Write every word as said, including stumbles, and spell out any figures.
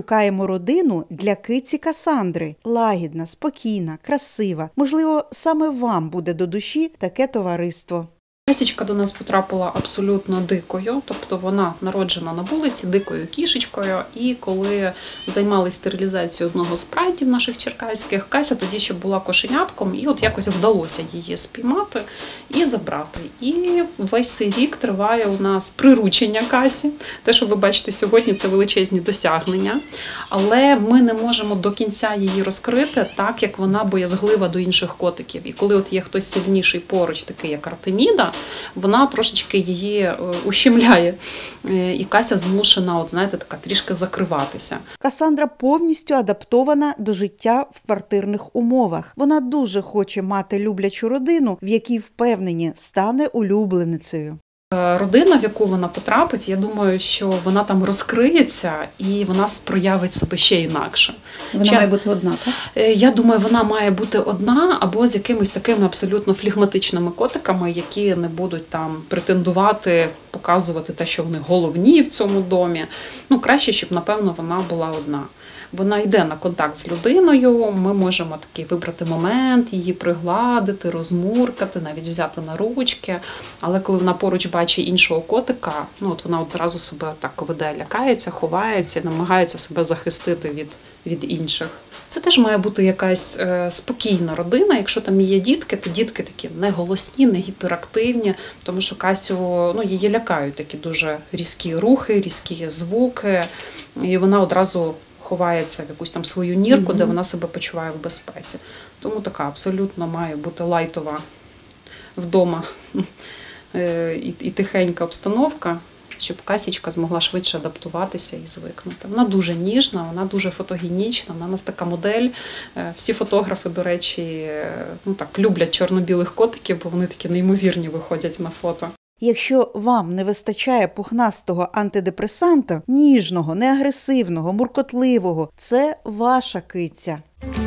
шукаємо родину для киці Касандри. Лагідна, спокійна, красива. Можливо, саме вам буде до душі таке товариство. Касічка до нас потрапила абсолютно дикою, тобто вона народжена на вулиці дикою кішечкою, і коли займалися стерилізацією одного з прайдів наших черкаських, Кася тоді ще була кошенятком, і от якось вдалося її спіймати і забрати. І весь цей рік триває у нас приручення Касі. Те, що ви бачите сьогодні, це величезні досягнення, але ми не можемо до кінця її розкрити так, як вона боязглива до інших котиків. І коли от є хтось сильніший поруч, такий як Артеміда, вона трошечки її ущемляє. І Кася змушена, от знаєте, така трішки закриватися. Касандра повністю адаптована до життя в квартирних умовах. Вона дуже хоче мати люблячу родину, в якій, впевнені, стане улюбленицею. Родина, в яку вона потрапить, я думаю, що вона там розкриється і вона проявить себе ще інакше. Вона Чи... має бути одна, так? Я думаю, вона має бути одна або з якимись такими абсолютно флегматичними котиками, які не будуть там претендувати, показувати те, що вони головні в цьому домі. Ну, краще, щоб, напевно, вона була одна. Вона йде на контакт з людиною, ми можемо такий вибрати момент, її пригладити, розмуркати, навіть взяти на ручки. Але коли вона поруч бачить іншого котика, ну от вона от зразу себе так веде, лякається, ховається, намагається себе захистити від, від інших. Це теж має бути якась е, спокійна родина. Якщо там є дітки, то дітки такі не голосні, не гіперактивні, тому що Касю, ну, її лякають такі дуже різкі рухи, різкі звуки, і вона одразу ховається в якусь там свою нірку, mm-hmm. де вона себе почуває в безпеці. Тому така абсолютно має бути лайтова вдома і, і тихенька обстановка, щоб Касічка змогла швидше адаптуватися і звикнути. Вона дуже ніжна, вона дуже фотогенічна, вона у нас така модель. Всі фотографи, до речі, ну так, люблять чорно-білих котиків, бо вони такі неймовірні виходять на фото. Якщо вам не вистачає пухнастого антидепресанта, ніжного, неагресивного, муркотливого, це ваша киця.